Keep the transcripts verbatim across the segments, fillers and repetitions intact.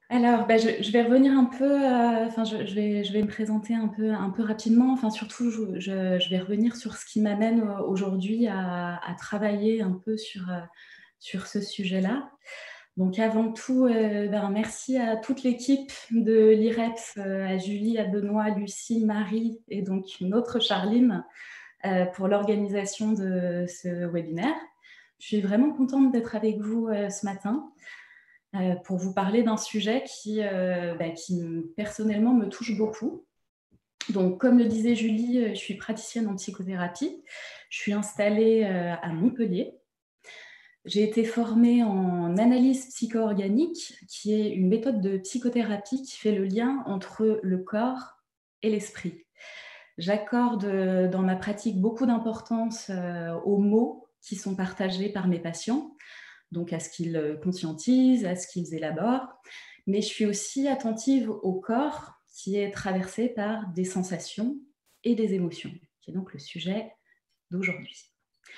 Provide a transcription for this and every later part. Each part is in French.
Alors, bah, je je vais revenir un peu, heu, enfin, je je vais je vais me présenter un peu un peu rapidement. Enfin, surtout, je je je vais revenir sur ce qui m'amène, heu, aujourd'hui à à travailler un peu sur, heu, sur ce sujet-là. Donc avant tout, heu, ben, merci à toute l'équipe de l'IREPS, heu, à Julie, à Benoît, Lucie, Marie et donc une autre Charline, heu, pour l'organisation de ce webinaire. Je suis vraiment contente d'être avec vous, heu, ce matin, heu, pour vous parler d'un sujet qui, heu, bah, qui personnellement me touche beaucoup. Donc comme le disait Julie, heu, je suis praticienne en psychothérapie. Je suis installée, heu, à Montpellier. J'ai été formée en analyse psycho-organique, qui est une méthode de psychothérapie qui fait le lien entre le corps et l'esprit. J'accorde, heu, dans ma pratique beaucoup d'importance, heu, aux mots qui sont partagés par mes patients, donc à ce qu'ils, heu, conscientisent, à ce qu'ils élaborent. Mais je suis aussi attentive au corps qui est traversé par des sensations et des émotions, qui est donc le sujet d'aujourd'hui.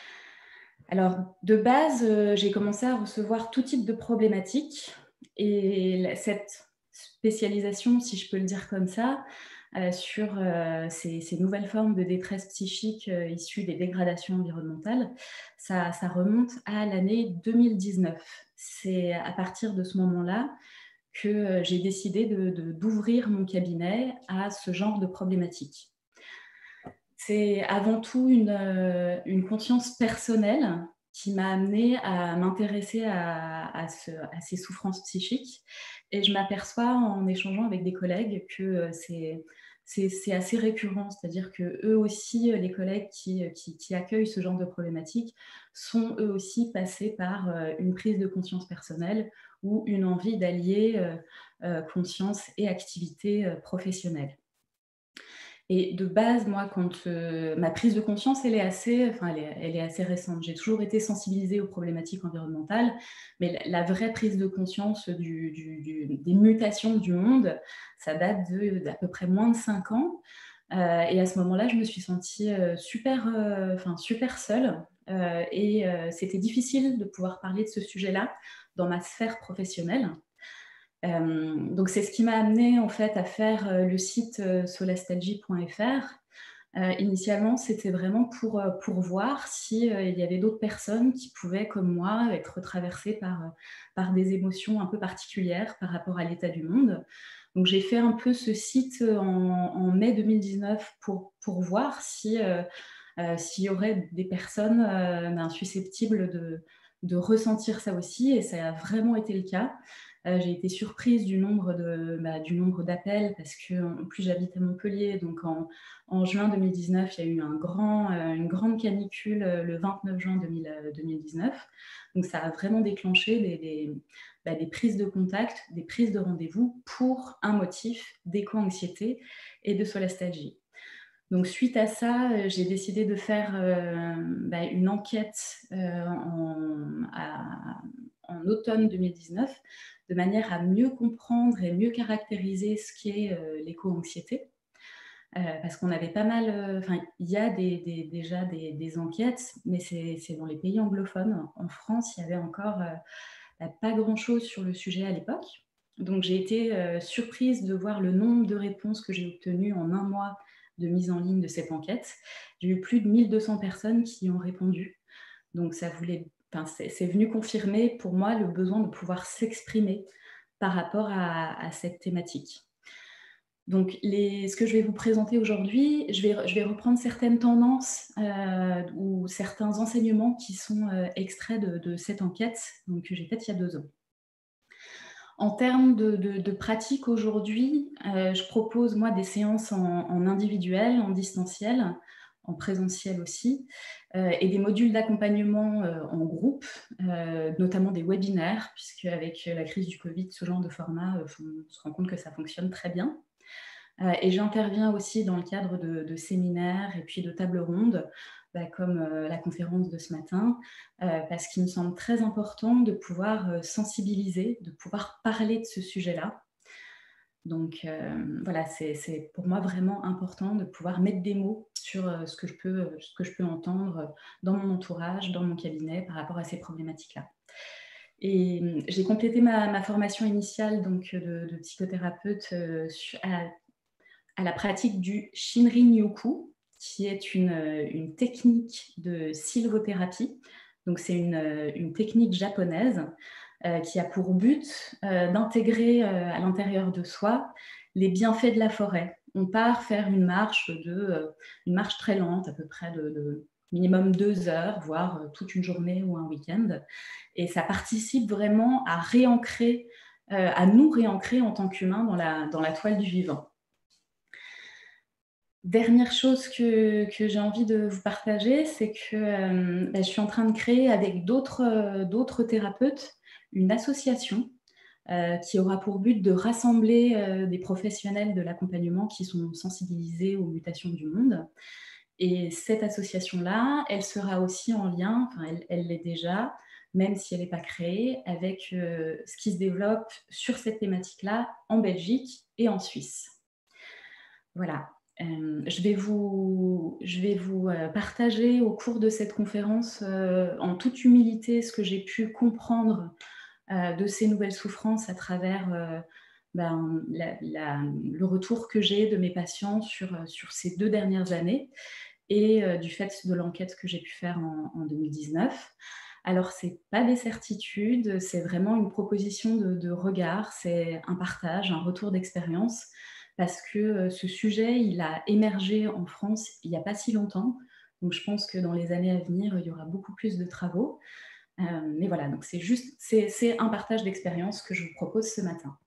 Alors, de base, heu, j'ai commencé à recevoir tout type de problématiques et la cette spécialisation, si je peux le dire comme ça, heu, sur, heu, ces ces nouvelles formes de détresse psychique, heu, issues des dégradations environnementales, ça ça remonte à l'année deux mille dix-neuf. C'est à partir de ce moment-là que, heu, j'ai décidé de de d'ouvrir mon cabinet à ce genre de problématiques. C'est avant tout une, heu, une conscience personnelle qui m'a amenée à m'intéresser à à ce à ces souffrances psychiques et je m'aperçois en échangeant avec des collègues que, heu, c'est c'est c'est assez récurrent. C'est-à-dire qu'eux aussi, heu, les collègues qui, heu, qui qui accueillent ce genre de problématiques sont eux aussi passés par, heu, une prise de conscience personnelle ou une envie d'allier, heu heu, conscience et activité, heu, professionnelle. Et de base, moi, quand, heu, ma prise de conscience, elle est assez enfin, elle est elle est assez récente. J'ai toujours été sensibilisée aux problématiques environnementales, mais la la vraie prise de conscience du du du des mutations du monde, ça date de d'à peu près moins de cinq ans, heu et à ce moment-là, je me suis sentie, heu, super, heu, enfin, super seule, heu et heu, c'était difficile de pouvoir parler de ce sujet-là dans ma sphère professionnelle. Hem, donc c'est ce qui m'a amenée en fait à faire, heu, le site, heu, solastalgie point f r. Heu, initialement, c'était vraiment pour, heu, pour voir si, heu, il y avait d'autres personnes qui pouvaient, comme moi, être traversées par, heu, par des émotions un peu particulières par rapport à l'état du monde. Donc j'ai fait un peu ce site, heu, en en mai deux mille dix-neuf pour pour voir si, heu heu, s'il y aurait des personnes, heu, ben, susceptibles de de ressentir ça aussi et ça a vraiment été le cas. Heu, j'ai été surprise du nombre de, bah, du nombre d'appels parce qu'en plus j'habite à Montpellier, donc en en juin deux mille dix-neuf, il y a eu un grand, heu, une grande canicule, heu, le vingt-neuf juin deux mille, heu, deux mille dix-neuf. Donc ça a vraiment déclenché des des, bah, des prises de contact, des prises de rendez-vous pour un motif d'éco-anxiété et de solastalgie. Donc suite à ça, heu, j'ai décidé de faire, heu, bah, une enquête, heu, en à en automne deux mille dix-neuf, de manière à mieux comprendre et mieux caractériser ce qu'est, heu, l'éco-anxiété. Heu, parce qu'on avait pas mal, heu, enfin, il y a des des déjà des des enquêtes, mais c'est c'est dans les pays anglophones. En France, il y avait encore, heu, bah, pas grand-chose sur le sujet à l'époque. Donc j'ai été, heu, surprise de voir le nombre de réponses que j'ai obtenues en un mois de mise en ligne de cette enquête. J'ai eu plus de mille deux cents personnes qui y ont répondu. Donc ça voulait enfin, c'est c'est venu confirmer pour moi le besoin de pouvoir s'exprimer par rapport à à cette thématique. Donc les ce que je vais vous présenter aujourd'hui, je vais je vais reprendre certaines tendances, heu, ou certains enseignements qui sont, heu, extraits de de cette enquête, donc que j'ai faite il y a deux ans. En termes de de de pratique aujourd'hui, heu, je propose moi des séances en en individuel, en distanciel, en présentiel aussi, heu et des modules d'accompagnement, heu, en groupe, heu, notamment des webinaires puisqu'avec la crise du covid, ce genre de format, heu, fon on se rend compte que ça fonctionne très bien. Heu et j'interviens aussi dans le cadre de de séminaires et puis de tables rondes, bah, comme, heu, la conférence de ce matin, heu, parce qu'il me semble très important de pouvoir, heu, sensibiliser, de pouvoir parler de ce sujet-là. Donc, hem, voilà, c'est c'est pour moi vraiment important de pouvoir mettre des mots sur, heu, ce que je peux, heu, ce que je peux entendre, dans mon entourage, dans mon cabinet par rapport à ces problématiques-là. Et mmh, j'ai complété ma ma formation initiale donc de de psychothérapeute, heu, su à à la pratique du Shinrin-yoku, qui est une, heu, une technique de sylvothérapie. Donc c'est une, heu, une technique japonaise, heu, qui a pour but, heu, d'intégrer, heu, à l'intérieur de soi les bienfaits de la forêt. On part faire une marche de, heu, une marche très lente, à peu près de de minimum deux heures, voire, heu, toute une journée ou un week-end, et ça participe vraiment à réancrer, heu, à nous réancrer en tant qu'humains dans la dans la toile du vivant. Dernière chose que que j'ai envie de vous partager, c'est que, hem, bah, je suis en train de créer avec d'autres, heu, d'autres thérapeutes une association, heu, qui aura pour but de rassembler, heu, des professionnels de l'accompagnement qui sont sensibilisés aux mutations du monde. Et cette association-là, elle sera aussi en lien, enfin elle elle l'est déjà, même si elle n'est pas créée, avec, heu, ce qui se développe sur cette thématique-là en Belgique et en Suisse. Voilà. Hem, je vais vous je vais vous, heu, partager au cours de cette conférence, heu, en toute humilité, ce que j'ai pu comprendre, heu, de ces nouvelles souffrances à travers, heu, ben, la la le retour que j'ai de mes patients sur, heu, sur ces deux dernières années et heu, du fait de l'enquête que j'ai pu faire en en deux mille dix-neuf. Alors c'est pas des certitudes, c'est vraiment une proposition de de regard, c'est un partage, un retour d'expérience parce que, heu, ce sujet, il a émergé en France il y a pas si longtemps. Donc je pense que dans les années à venir, il y aura beaucoup plus de travaux. Hem, mais voilà, donc c'est juste c'est c'est un partage d'expérience que je vous propose ce matin.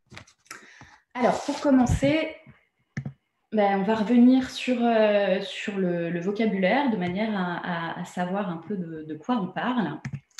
Alors pour commencer, ben, on va revenir sur, euh, sur le, le vocabulaire de manière à, à- à savoir un peu de, de quoi on parle.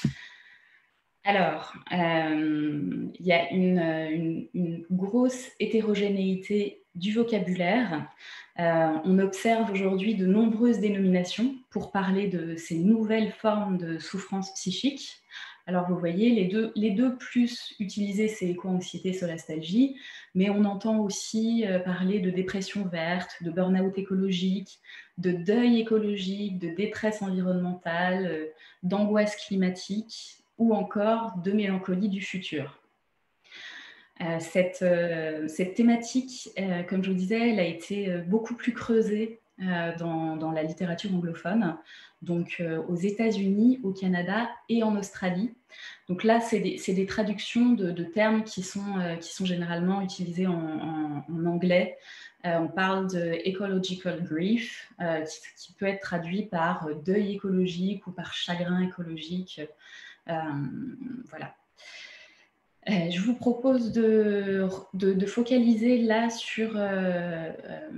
Alors, euh, il y a une, une- une grosse hétérogénéité du vocabulaire. Euh, on observe aujourd'hui de nombreuses dénominations pour parler de ces nouvelles formes de souffrance psychique. Alors, vous voyez, les deux, les deux plus utilisés, c'est éco-anxiété, solastalgie, mais on entend aussi euh, parler de dépression verte, de burn-out écologique, de deuil écologique, de détresse environnementale, euh, d'angoisse climatique ou encore de mélancolie du futur. Euh, cette, euh, cette thématique, euh, comme je vous disais, elle a été euh, beaucoup plus creusée euh, dans, dans la littérature anglophone, donc euh, aux États-Unis, au Canada et en Australie. Donc là, c'est des, c'est des traductions de, de termes qui sont, euh, qui sont généralement utilisés en, en, en anglais. Euh, on parle de ecological grief, euh, qui, qui peut être traduit par deuil écologique ou par chagrin écologique. Euh, voilà. Euh, je vous propose de, de, de focaliser là sur, euh, euh,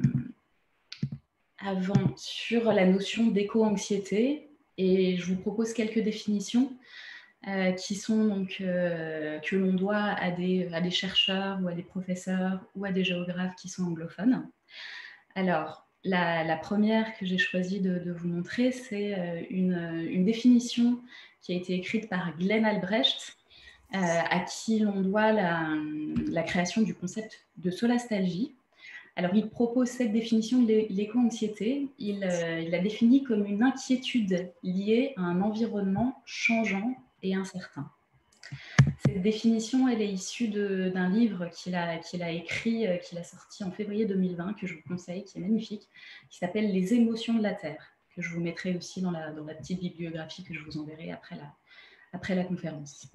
avant, sur la notion d'éco-anxiété, et je vous propose quelques définitions euh, qui sont donc euh, que l'on doit à des, à des chercheurs ou à des professeurs ou à des géographes qui sont anglophones. Alors, la, la première que j'ai choisi de, de vous montrer, c'est euh, une, une définition qui a été écrite par Glenn Albrecht, euh, à qui l'on doit la, la création du concept de solastalgie. Alors, il propose cette définition de l'éco-anxiété. Il, euh, il la définit comme une inquiétude liée à un environnement changeant et incertain. Cette définition, elle est issue d'un livre qu'il a, qu'il a écrit, euh, qu'il a sorti en février deux mille vingt, que je vous conseille, qui est magnifique, qui s'appelle Les émotions de la Terre, que je vous mettrai aussi dans la, dans la petite bibliographie que je vous enverrai après la, après la conférence.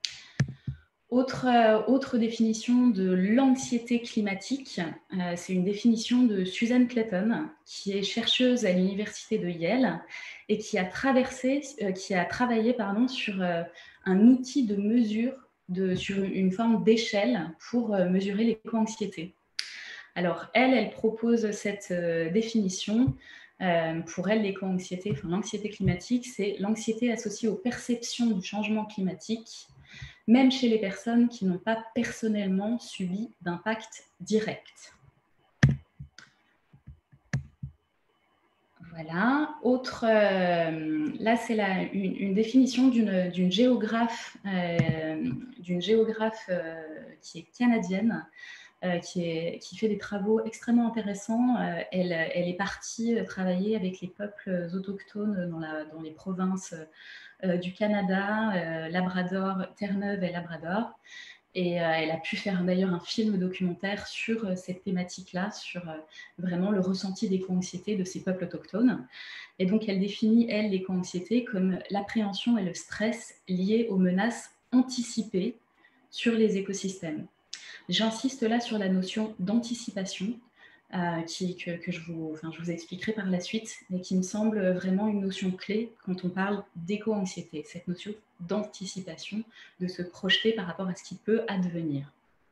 Autre, euh, autre définition de l'anxiété climatique, euh, c'est une définition de Susan Clayton, qui est chercheuse à l'université de Yale et qui a, traversé, euh, qui a travaillé pardon, sur euh, un outil de mesure, de, sur une forme d'échelle pour euh, mesurer l'éco-anxiété. Alors, elle, elle propose cette euh, définition. Euh, pour elle, l'éco-anxiété, enfin l'anxiété climatique, c'est l'anxiété associée aux perceptions du changement climatique, même chez les personnes qui n'ont pas personnellement subi d'impact direct. Voilà. Autre, euh, là, c'est une, une définition d'une géographe, euh, d'une géographe euh, qui est canadienne, euh, qui, est, qui fait des travaux extrêmement intéressants. Euh, elle, elle est partie travailler avec les peuples autochtones dans, la, dans les provinces euh, du Canada, euh, Labrador, Terre-Neuve et Labrador. Et euh, elle a pu faire d'ailleurs un film documentaire sur euh, cette thématique-là, sur euh, vraiment le ressenti d'éco-anxiété de ces peuples autochtones. Et donc, elle définit, elle, l'éco-anxiété comme l'appréhension et le stress liés aux menaces anticipées sur les écosystèmes. J'insiste là sur la notion d'anticipation, euh, qui, que, que je, vous, enfin, je vous expliquerai par la suite, mais qui me semble vraiment une notion clé quand on parle d'éco-anxiété, cette notion d'anticipation, de se projeter par rapport à ce qui peut advenir.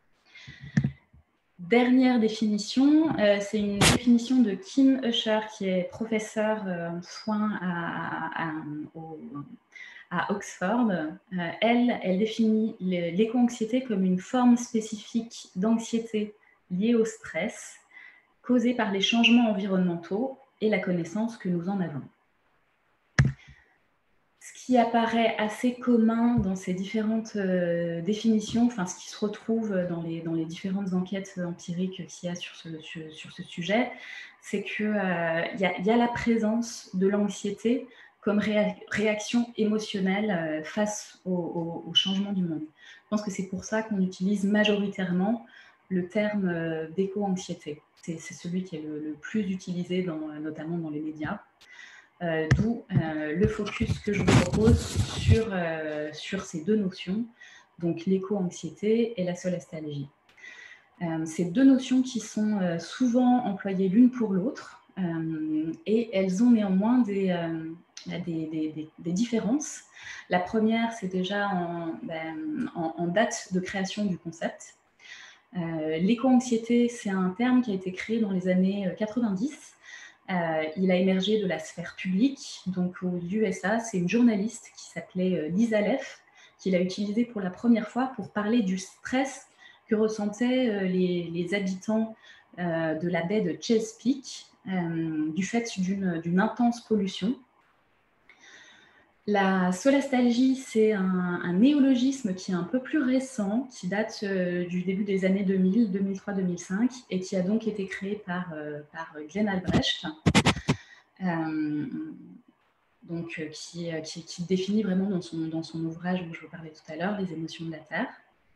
Dernière définition, euh, c'est une définition de Kim Usher, qui est professeur euh, en soins à, à, à, au, à Oxford. Euh, elle, elle définit l'éco-anxiété comme une forme spécifique d'anxiété liée au stress, causée par les changements environnementaux et la connaissance que nous en avons. Ce qui apparaît assez commun dans ces différentes euh, définitions, enfin ce qui se retrouve dans les, dans les différentes enquêtes empiriques qu'il y a sur ce, sur, sur ce sujet, c'est qu'il euh, y, y a la présence de l'anxiété comme réa réaction émotionnelle euh, face au, au, au changement du monde. Je pense que c'est pour ça qu'on utilise majoritairement le terme euh, d'éco-anxiété. C'est celui qui est le, le plus utilisé, dans, notamment dans les médias. Euh, D'où euh, le focus que je vous propose sur, euh, sur ces deux notions, donc l'éco-anxiété et la solastalgie. Euh, ces deux notions qui sont euh, souvent employées l'une pour l'autre, euh, et elles ont néanmoins des, euh, des, des, des, des différences. La première, c'est déjà en, ben, en, en date de création du concept. Euh, l'éco-anxiété, c'est un terme qui a été créé dans les années quatre-vingt-dix. Euh, il a émergé de la sphère publique, donc aux U S A, c'est une journaliste qui s'appelait Lisa Leff, qui l'a utilisé pour la première fois pour parler du stress que ressentaient euh, les, les habitants euh, de la baie de Chesapeake euh, du fait d'une intense pollution. La solastalgie, c'est un, un néologisme qui est un peu plus récent, qui date euh, du début des années deux mille, deux mille trois, deux mille cinq, et qui a donc été créé par, euh, par Glenn Albrecht, euh, donc, euh, qui, qui, qui définit vraiment dans son, dans son ouvrage dont je vous parlais tout à l'heure, Les émotions de la Terre.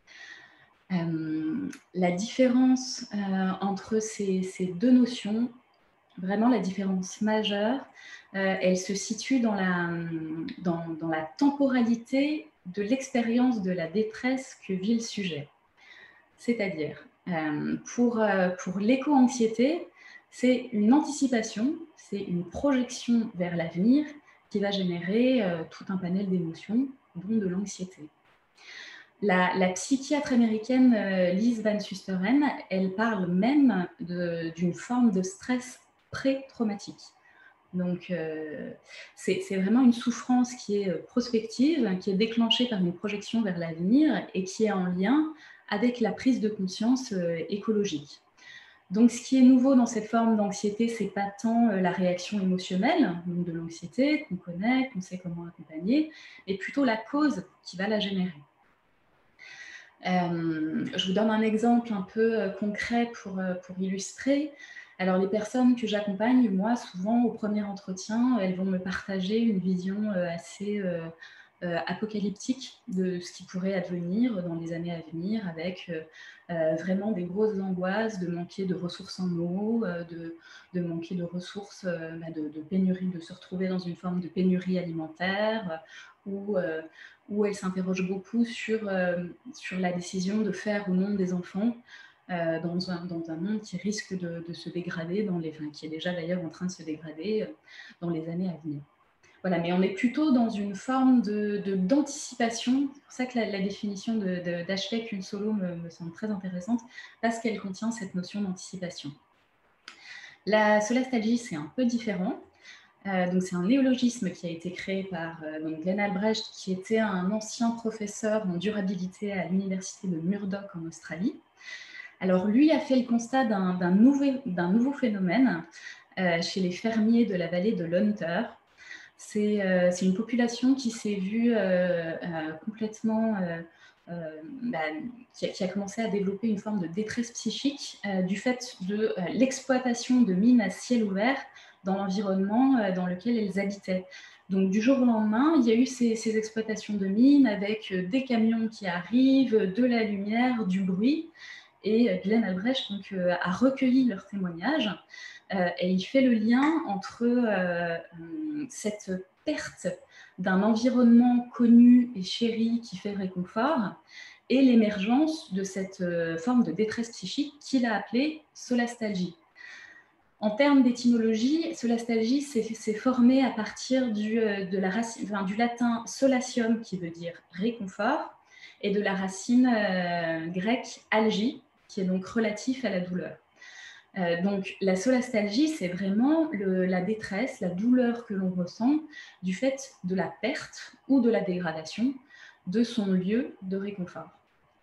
Euh, la différence euh, entre ces, ces deux notions, vraiment la différence majeure, euh, elle se situe dans la, dans, dans la temporalité de l'expérience de la détresse que vit le sujet. C'est-à-dire, euh, pour, euh, pour l'éco-anxiété, c'est une anticipation, c'est une projection vers l'avenir qui va générer euh, tout un panel d'émotions, dont de l'anxiété. La, la psychiatre américaine euh, Liz Van Susteren, elle parle même d'une forme de stress pré-traumatique. Donc, euh, c'est vraiment une souffrance qui est prospective, qui est déclenchée par une projection vers l'avenir et qui est en lien avec la prise de conscience euh, écologique. Donc, ce qui est nouveau dans cette forme d'anxiété, c'est pas tant euh, la réaction émotionnelle, donc de l'anxiété qu'on connaît, qu'on sait comment accompagner, mais plutôt la cause qui va la générer. Euh, je vous donne un exemple un peu euh, concret pour, euh, pour illustrer. Alors, les personnes que j'accompagne, moi, souvent, au premier entretien, elles vont me partager une vision euh, assez euh, euh, apocalyptique de ce qui pourrait advenir dans les années à venir, avec euh, euh, vraiment des grosses angoisses de manquer de ressources en eau, euh, de, de manquer de ressources, euh, bah, de, de pénurie, de se retrouver dans une forme de pénurie alimentaire, où, euh, où elles s'interrogent beaucoup sur, euh, sur la décision de faire ou non des enfants, Euh, dans, un, dans un monde qui risque de, de se dégrader, dans les, enfin, qui est déjà d'ailleurs en train de se dégrader euh, dans les années à venir. Voilà, mais on est plutôt dans une forme d'anticipation. De, de, c'est pour ça que la, la définition d'Ashley Kunsolo me, me semble très intéressante, parce qu'elle contient cette notion d'anticipation. La solastalgie, c'est un peu différent. Euh, donc c'est un néologisme qui a été créé par euh, donc Glenn Albrecht, qui était un ancien professeur en durabilité à l'université de Murdoch en Australie. Alors, lui a fait le constat d'un nouveau, nouveau phénomène euh, chez les fermiers de la vallée de l'Hunter. C'est euh, une population qui s'est vue euh, euh, complètement, euh, euh, bah, qui, a, qui a commencé à développer une forme de détresse psychique euh, du fait de euh, l'exploitation de mines à ciel ouvert dans l'environnement euh, dans lequel elles habitaient. Donc du jour au lendemain, il y a eu ces, ces exploitations de mines avec des camions qui arrivent, de la lumière, du bruit. Et Glenn Albrecht donc, euh, a recueilli leurs témoignages euh, et il fait le lien entre euh, cette perte d'un environnement connu et chéri qui fait réconfort et l'émergence de cette euh, forme de détresse psychique qu'il a appelée solastalgie. En termes d'étymologie, solastalgie, c'est formé à partir du, de la racine, enfin, du latin solatium, qui veut dire réconfort, et de la racine euh, grecque algie, qui est donc relatif à la douleur. Euh, donc la solastalgie, c'est vraiment le, la détresse, la douleur que l'on ressent du fait de la perte ou de la dégradation de son lieu de réconfort.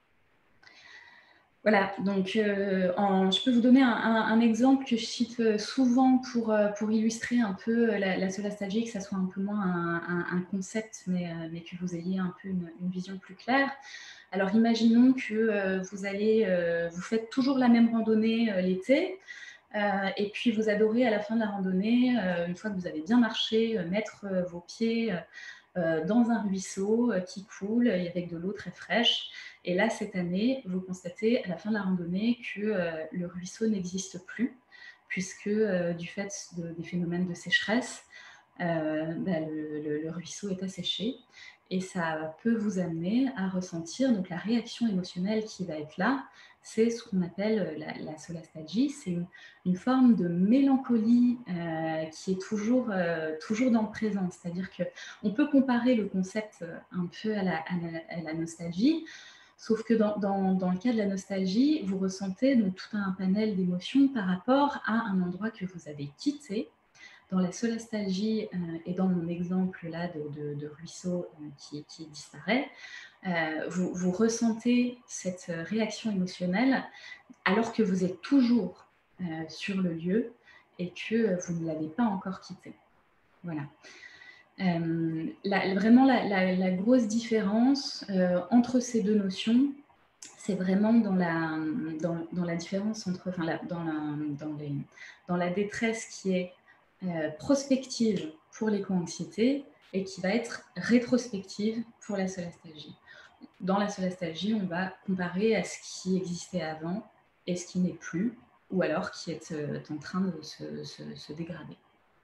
Voilà, donc euh, en, je peux vous donner un, un, un exemple que je cite souvent pour, pour illustrer un peu la, la solastalgie, que ça soit un peu moins un, un, un concept, mais, mais que vous ayez un peu une, une vision plus claire. Alors imaginons que euh, vous, allez, euh, vous faites toujours la même randonnée euh, l'été, euh, et puis vous adorez à la fin de la randonnée, euh, une fois que vous avez bien marché, euh, mettre euh, vos pieds euh, dans un ruisseau euh, qui coule avec de l'eau très fraîche. Et là, cette année, vous constatez à la fin de la randonnée que euh, le ruisseau n'existe plus, puisque euh, du fait de, des phénomènes de sécheresse, euh, bah, le, le, le ruisseau est asséché. Et ça peut vous amener à ressentir, donc la réaction émotionnelle qui va être là, c'est ce qu'on appelle la, la solastalgie. C'est une, une, forme de mélancolie euh, qui est toujours, euh, toujours dans le présent. C'est-à-dire qu'on peut comparer le concept un peu à la, à la, à la nostalgie, sauf que dans, dans, dans le cas de la nostalgie, vous ressentez donc tout un panel d'émotions par rapport à un endroit que vous avez quitté. Dans la solastalgie euh, et dans mon exemple là de, de, de ruisseau euh, qui, qui disparaît, euh, vous, vous ressentez cette réaction émotionnelle alors que vous êtes toujours euh, sur le lieu et que vous ne l'avez pas encore quitté. Voilà. Euh, la, vraiment la, la, la grosse différence euh, entre ces deux notions, c'est vraiment dans la, dans, dans la différence entre, enfin, la, dans, la, dans, les, dans la détresse qui est euh, prospective pour l'éco-anxiété et qui va être rétrospective pour la solastalgie. Dans la solastalgie, on va comparer à ce qui existait avant et ce qui n'est plus, ou alors qui est euh, en train de se, se, se dégrader.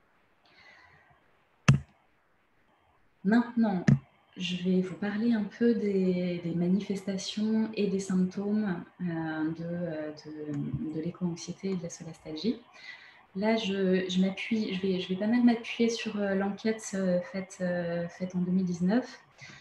Maintenant, je vais vous parler un peu des, des manifestations et des symptômes euh, de, de, de l'éco-anxiété et de la solastalgie. Là, je, je, je, vais, je vais pas mal m'appuyer sur euh, l'enquête euh, faite, euh, faite en deux mille dix-neuf.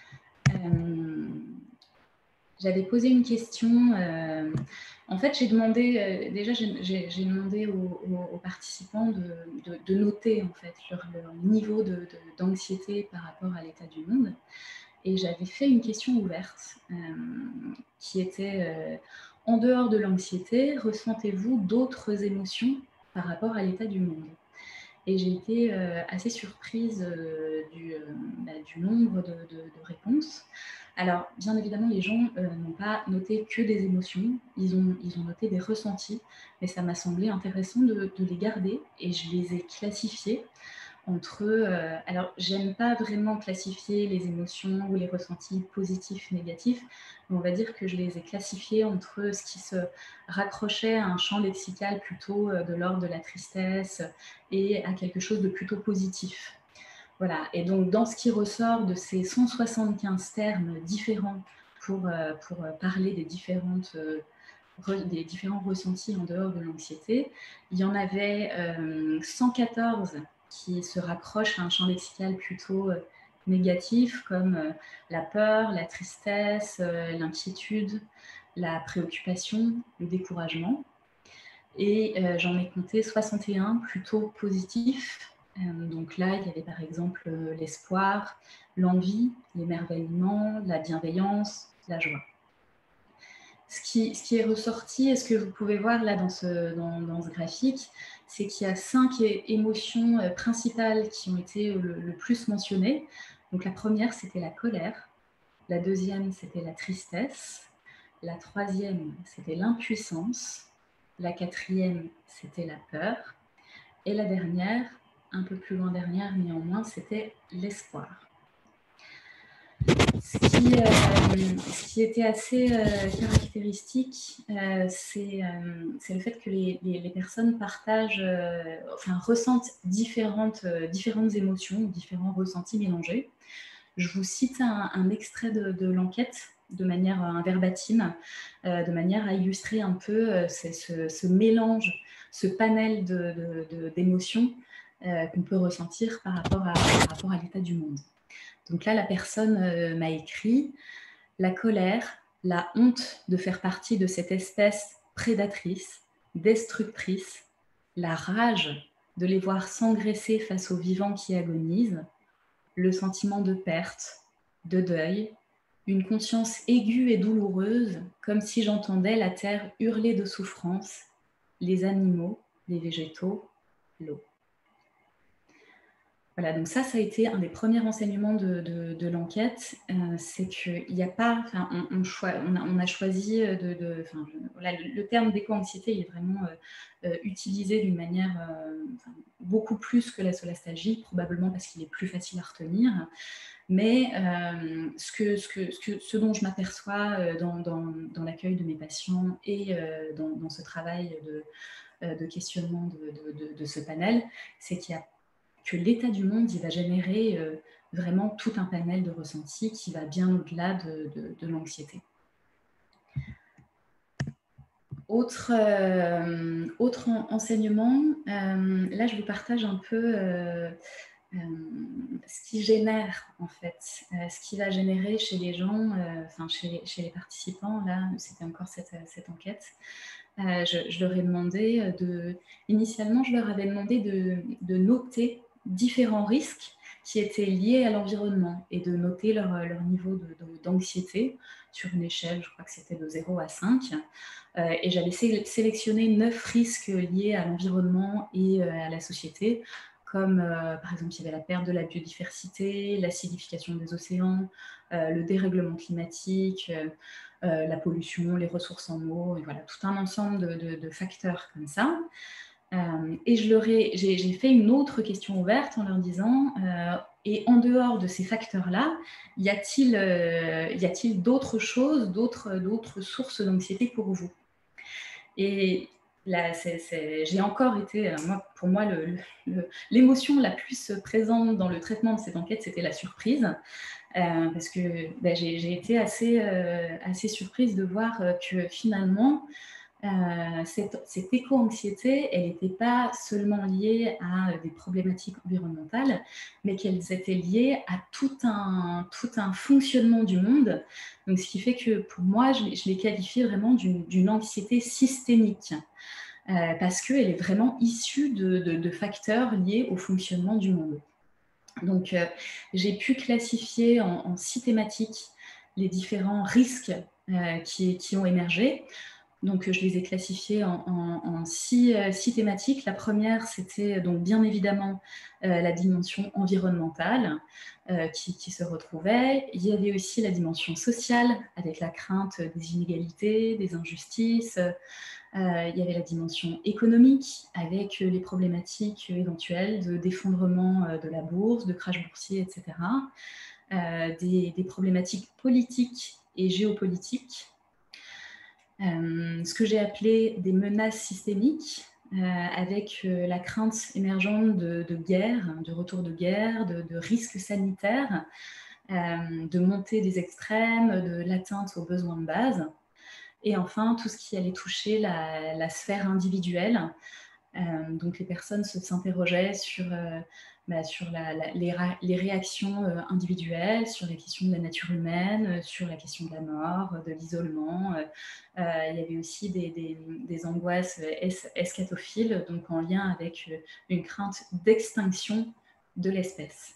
Euh, J'avais posé une question. Euh, en fait, j'ai demandé, euh, déjà, j'ai demandé aux, aux, aux participants de, de, de, noter en fait, leur, leur niveau d'anxiété de, de, par rapport à l'état du monde. Et j'avais fait une question ouverte euh, qui était euh, en dehors de l'anxiété, ressentez-vous d'autres émotions par rapport à l'état du monde? Et j'ai été euh, assez surprise euh, du, euh, bah, du nombre de, de, de réponses. Alors, bien évidemment, les gens euh, n'ont pas noté que des émotions, ils ont, ils ont noté des ressentis, mais ça m'a semblé intéressant de, de les garder et je les ai classifiés entre... Euh, alors, j'aime pas vraiment classifier les émotions ou les ressentis positifs, négatifs, mais on va dire que je les ai classifiés entre ce qui se raccrochait à un champ lexical plutôt de l'ordre de la tristesse et à quelque chose de plutôt positif. Voilà, et donc dans ce qui ressort de ces cent soixante-quinze termes différents pour, euh, pour parler des, différentes, euh, re, des différents ressentis en dehors de l'anxiété, il y en avait euh, cent quatorze qui se raccrochent à un champ lexical plutôt euh, négatif, comme euh, la peur, la tristesse, euh, l'inquiétude, la préoccupation, le découragement. Et euh, j'en ai compté soixante et un plutôt positifs. Euh, donc là, il y avait par exemple euh, l'espoir, l'envie, l'émerveillement, la bienveillance, la joie. Ce qui, ce qui est ressorti, et ce que vous pouvez voir là dans ce, dans, dans ce graphique, c'est qu'il y a cinq émotions euh, principales qui ont été le, le plus mentionnées. Donc la première, c'était la colère. La deuxième, c'était la tristesse. La troisième, c'était l'impuissance. La quatrième, c'était la peur. Et la dernière, un peu plus loin derrière, néanmoins, c'était l'espoir. Ce qui, euh, ce qui était assez euh, caractéristique, euh, c'est euh, le fait que les, les, les personnes partagent, euh, enfin ressentent différentes, euh, différentes émotions, différents ressentis mélangés. Je vous cite un, un extrait de, de l'enquête de manière, un verbatim, euh, de manière à illustrer un peu euh, ce, ce mélange, ce panel d'émotions euh, qu'on peut ressentir par rapport à, par rapport à l'état du monde. Donc là, la personne euh, m'a écrit « La colère, la honte de faire partie de cette espèce prédatrice, destructrice, la rage de les voir s'engraisser face aux vivants qui agonisent, le sentiment de perte, de deuil, une conscience aiguë et douloureuse, comme si j'entendais la terre hurler de souffrance, les animaux, les végétaux, l'eau. » Voilà, donc ça, ça a été un des premiers renseignements de, de, de l'enquête, euh, c'est qu'il n'y a pas, enfin, on, on, choi, on, a, on a choisi de, de enfin, je, voilà, le, le terme d'éco-anxiété est vraiment euh, euh, utilisé d'une manière euh, enfin, beaucoup plus que la solastalgie, probablement parce qu'il est plus facile à retenir. Mais euh, ce, que, ce, que, ce, que, ce dont je m'aperçois dans, dans, dans l'accueil de mes patients et euh, dans, dans ce travail de, euh, de questionnement de, de, de, de ce panel, c'est qu'il y a que l'état du monde, il va générer euh, vraiment tout un panel de ressentis qui va bien au-delà de, de, de l'anxiété. Autre, euh, autre en, enseignement, euh, là je vous partage un peu euh, euh, ce qui génère en fait, euh, ce qui va générer chez les gens, euh, enfin chez, chez les participants, là c'était encore cette, cette enquête. Euh, je, je leur ai demandé de, initialement je leur avais demandé de, de noter différents risques qui étaient liés à l'environnement et de noter leur, leur niveau d'anxiété sur une échelle, je crois que c'était de zéro à cinq. Euh, et j'avais sé sélectionné neuf risques liés à l'environnement et euh, à la société, comme euh, par exemple il y avait la perte de la biodiversité, l'acidification des océans, euh, le dérèglement climatique, euh, euh, la pollution, les ressources en eau, et voilà, tout un ensemble de, de, de facteurs comme ça. Euh, et j'ai fait une autre question ouverte en leur disant euh, et en dehors de ces facteurs-là, y a-t-il euh, y a-t-il d'autres choses, d'autres sources d'anxiété pour vous? Et là, j'ai encore été, alors moi, pour moi, l'émotion la plus présente dans le traitement de cette enquête, c'était la surprise. Euh, parce que ben, j'ai été assez, euh, assez surprise de voir que finalement, Euh, cette, cette éco-anxiété, elle n'était pas seulement liée à des problématiques environnementales, mais qu'elles étaient liées à tout un, tout un fonctionnement du monde. Donc, ce qui fait que pour moi, je, je l'ai qualifiée vraiment d'une anxiété systémique, euh, parce qu'elle est vraiment issue de, de, de facteurs liés au fonctionnement du monde. Donc, euh, j'ai pu classifier en, en six thématiques les différents risques euh, qui, qui ont émergé. Donc, je les ai classifiés en, en, en six, euh, six thématiques. La première, c'était donc bien évidemment euh, la dimension environnementale euh, qui, qui se retrouvait. Il y avait aussi la dimension sociale, avec la crainte des inégalités, des injustices. Euh, il y avait la dimension économique, avec les problématiques éventuelles de d'effondrement de la bourse, de crash boursier, et cetera. Euh, des, des problématiques politiques et géopolitiques. Euh, ce que j'ai appelé des menaces systémiques, euh, avec euh, la crainte émergente de, de guerre, de retour de guerre, de, de risques sanitaires, euh, de montée des extrêmes, de l'atteinte aux besoins de base. Et enfin, tout ce qui allait toucher la, la sphère individuelle. Euh, donc les personnes s'interrogeaient sur, euh, bah, sur la, la, les, les réactions euh, individuelles, sur la question de la nature humaine, euh, sur la question de la mort, de l'isolement. Euh, euh, il y avait aussi des, des, des angoisses es eschatophiles, donc en lien avec euh, une crainte d'extinction de l'espèce.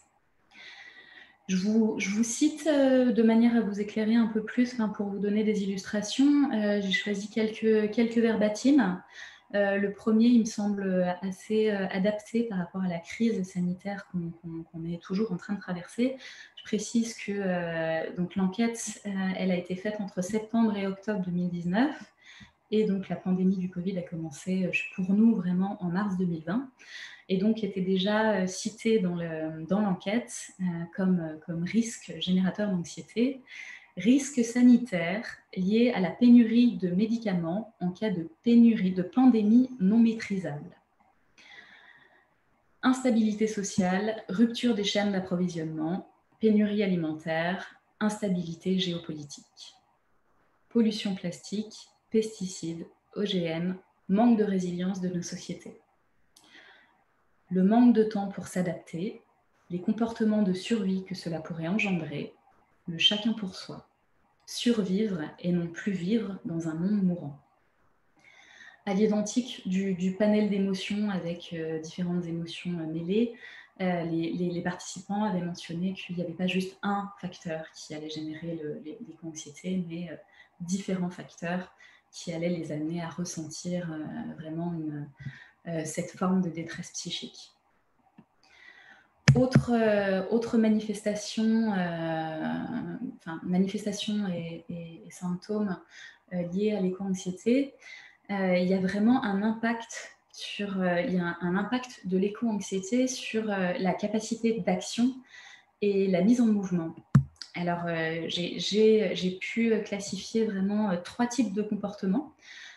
Je vous, je vous cite euh, de manière à vous éclairer un peu plus, hein, pour vous donner des illustrations. Euh, J'ai choisi quelques, quelques verbatims. Euh, le premier, il me semble assez euh, adapté par rapport à la crise sanitaire qu'on qu'on, qu'on est toujours en train de traverser. Je précise que euh, l'enquête, euh, elle a été faite entre septembre et octobre deux mille dix-neuf. Et donc, la pandémie du Covid a commencé pour nous vraiment en mars deux mille vingt et donc était déjà cité dans le, dans l'enquête euh, comme, comme risque générateur d'anxiété, risque sanitaire lié à la pénurie de médicaments en cas de pénurie, de pandémie non maîtrisable. Instabilité sociale, rupture des chaînes d'approvisionnement, pénurie alimentaire, instabilité géopolitique. Pollution plastique, pesticides, O G M, manque de résilience de nos sociétés. Le manque de temps pour s'adapter, les comportements de survie que cela pourrait engendrer, le chacun pour soi. Survivre et non plus vivre dans un monde mourant. À l'identique du, du panel d'émotions avec euh, différentes émotions euh, mêlées, euh, les, les, les participants avaient mentionné qu'il n'y avait pas juste un facteur qui allait générer le, les, l'éco-anxiété, mais euh, différents facteurs qui allaient les amener à ressentir euh, vraiment une, euh, cette forme de détresse psychique. Autre, euh, autre manifestation, euh, enfin, manifestation et, et, et symptômes euh, liés à l'éco-anxiété, euh, il y a vraiment un impact sur, euh, il y a un, un impact de l'éco-anxiété sur euh, la capacité d'action et la mise en mouvement. Alors, euh, j'ai, j'ai, j'ai pu classifier vraiment euh, trois types de comportements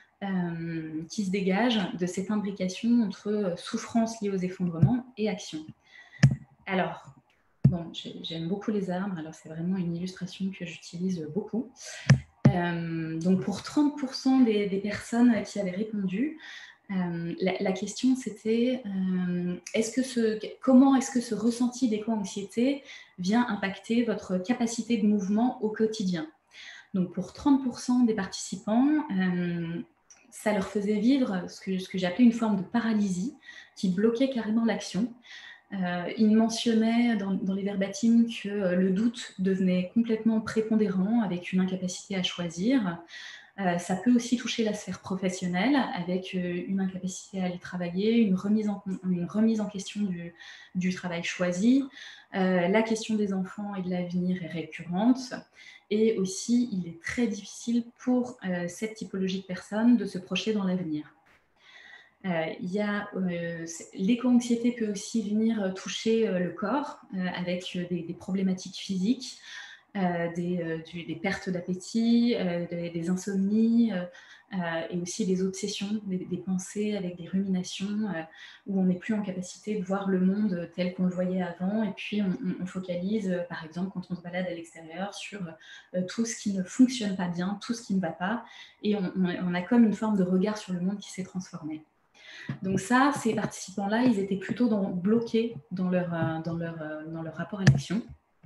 euh, qui se dégagent de cette imbrication entre souffrance liée aux effondrements et action. Alors, bon, j'aime beaucoup les arbres, alors c'est vraiment une illustration que j'utilise beaucoup. Euh, donc pour trente pour cent des, des personnes qui avaient répondu, euh, la, la question c'était euh, est-ce que ce, comment est-ce que ce ressenti d'éco-anxiété vient impacter votre capacité de mouvement au quotidien? Donc pour trente pour cent des participants, euh, ça leur faisait vivre ce que, ce que j'ai appelé une forme de paralysie qui bloquait carrément l'action. Euh, il mentionnait dans, dans les verbatims que euh, le doute devenait complètement prépondérant avec une incapacité à choisir. Euh, ça peut aussi toucher la sphère professionnelle avec euh, une incapacité à aller travailler, une remise en, une remise en question du, du travail choisi. Euh, la question des enfants et de l'avenir est récurrente. Et aussi, il est très difficile pour euh, cette typologie de personnes de se projeter dans l'avenir. Euh, il y a, euh, l'éco-anxiété peut aussi venir toucher euh, le corps euh, avec des, des problématiques physiques, euh, des, euh, du, des pertes d'appétit, euh, des, des insomnies euh, euh, et aussi des obsessions, des, des pensées avec des ruminations euh, où on n'est plus en capacité de voir le monde tel qu'on le voyait avant et puis on, on focalise euh, par exemple quand on se balade à l'extérieur sur euh, tout ce qui ne fonctionne pas bien, tout ce qui ne va pas et on, on, on a comme une forme de regard sur le monde qui s'est transformé. Donc ça, ces participants-là, ils étaient plutôt dans, bloqués dans leur, euh, dans, leur, euh, dans leur rapport à l'action.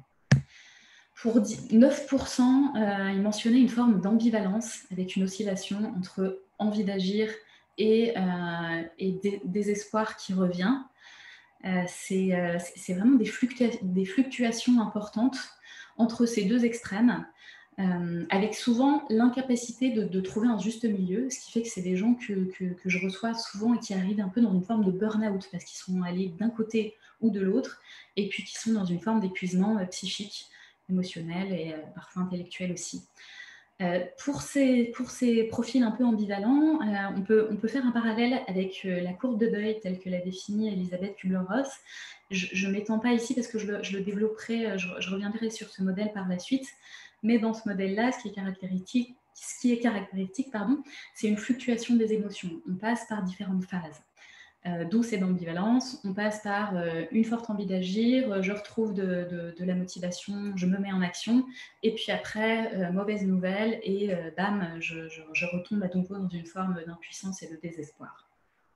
Pour neuf pour cent, euh, ils mentionnaient une forme d'ambivalence avec une oscillation entre envie d'agir et, euh, et dé désespoir qui revient. Euh, c'est euh, vraiment des, fluctua des fluctuations importantes entre ces deux extrêmes. Euh, avec souvent l'incapacité de, de trouver un juste milieu, ce qui fait que c'est des gens que, que, que je reçois souvent et qui arrivent un peu dans une forme de burn-out parce qu'ils sont allés d'un côté ou de l'autre et puis qui sont dans une forme d'épuisement euh, psychique, émotionnel et euh, parfois intellectuel aussi. Euh, pour, ces, pour ces profils un peu ambivalents, euh, on, peut, on peut faire un parallèle avec euh, la courbe de deuil telle que l'a définie Elisabeth Kübler-Ross. Je ne m'étends pas ici parce que je le, je le développerai, je, je reviendrai sur ce modèle par la suite. Mais dans ce modèle-là, ce qui est caractéristique, ce qui est caractéristique, pardon, c'est une fluctuation des émotions. On passe par différentes phases. Euh, d'où cette ambivalence. On passe par euh, une forte envie d'agir, je retrouve de, de, de la motivation, je me mets en action, et puis après, euh, mauvaise nouvelle, et euh, bam, je, je, je retombe à nouveau dans une forme d'impuissance et de désespoir.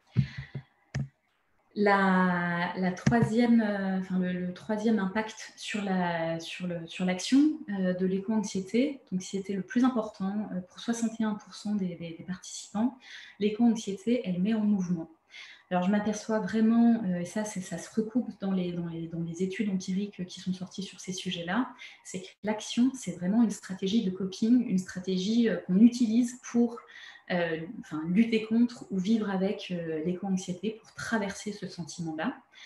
La, la troisième, euh, enfin le, le troisième impact sur la, sur le, sur l'action euh, de l'éco-anxiété, donc c'était le plus important euh, pour soixante et un pour cent des, des, des participants, l'éco-anxiété, elle met en mouvement. Alors je m'aperçois vraiment, euh, et ça, ça se recoupe dans les, dans, les, dans les études empiriques qui sont sorties sur ces sujets-là, c'est que l'action, c'est vraiment une stratégie de coping, une stratégie euh, qu'on utilise pour Euh, enfin, lutter contre ou vivre avec euh, l'éco-anxiété pour traverser ce sentiment-là.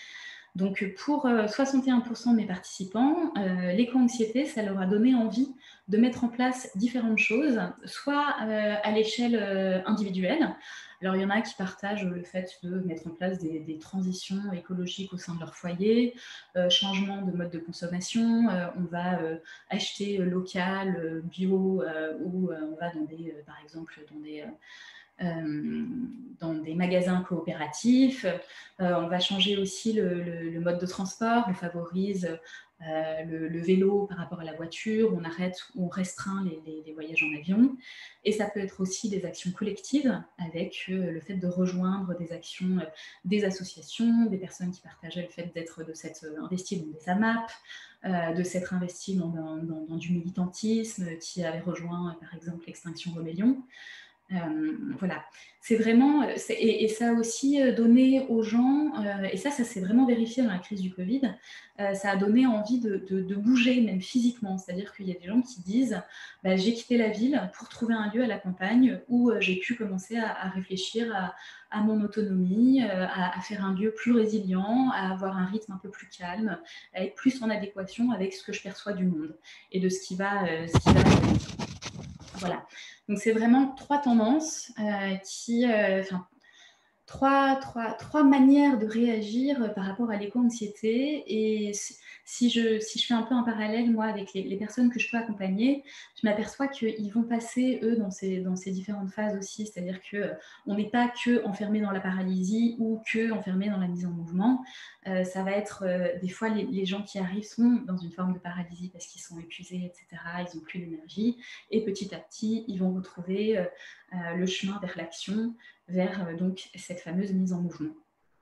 Donc, pour euh, soixante et un pour cent de mes participants, euh, l'éco-anxiété, ça leur a donné envie de mettre en place différentes choses, soit euh, à l'échelle euh, individuelle. Alors, il y en a qui partagent le fait de mettre en place des, des transitions écologiques au sein de leur foyer, euh, changement de mode de consommation, euh, on va euh, acheter local, euh, bio, euh, ou euh, on va dans des, euh, par exemple, dans des... Euh, euh, dans des magasins coopératifs. Euh, on va changer aussi le, le, le, mode de transport. On favorise euh, le, le vélo par rapport à la voiture. On arrête ou on restreint les, les, les voyages en avion. Et ça peut être aussi des actions collectives avec euh, le fait de rejoindre des actions euh, des associations, des personnes qui partageaient le fait d'être de s'être investi dans des A M A P, euh, de s'être investi dans, dans, dans, dans du militantisme, qui avait rejoint par exemple l'Extinction Rebellion. Euh, voilà, c'est vraiment, et, et, ça a aussi donné aux gens, euh, et ça, ça s'est vraiment vérifié dans la crise du Covid, euh, ça a donné envie de, de, de bouger, même physiquement. C'est-à-dire qu'il y a des gens qui disent bah, j'ai quitté la ville pour trouver un lieu à la campagne où euh, j'ai pu commencer à, à réfléchir à, à mon autonomie, euh, à, à faire un lieu plus résilient, à avoir un rythme un peu plus calme, à être plus en adéquation avec ce que je perçois du monde et de ce qui va, euh, ce qui va voilà. Donc, c'est vraiment trois tendances euh, qui, euh, enfin, trois, trois, trois manières de réagir par rapport à l'éco-anxiété. Et si je, si je fais un peu un parallèle, moi, avec les, les personnes que je peux accompagner, je m'aperçois qu'ils vont passer, eux, dans ces, dans ces différentes phases aussi. C'est-à-dire qu'on n'est pas que enfermé dans la paralysie ou que enfermé dans la mise en mouvement. Euh, ça va être, euh, des fois, les, les gens qui arrivent sont dans une forme de paralysie parce qu'ils sont épuisés, et cetera. Ils n'ont plus d'énergie. Et petit à petit, ils vont retrouver euh, euh, le chemin vers l'action, vers euh, donc cette fameuse mise en mouvement.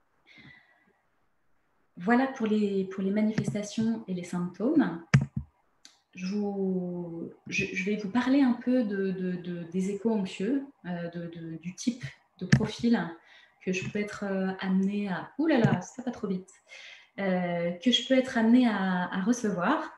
Voilà pour les, pour les manifestations et les symptômes. Je, vous, je, je vais vous parler un peu de, de, de, des éco-anxieux, euh, de, de, du type de profil que je peux être euh, amenée à... Ouh là là, ça va trop vite. Euh, que je peux être amenée à, à recevoir.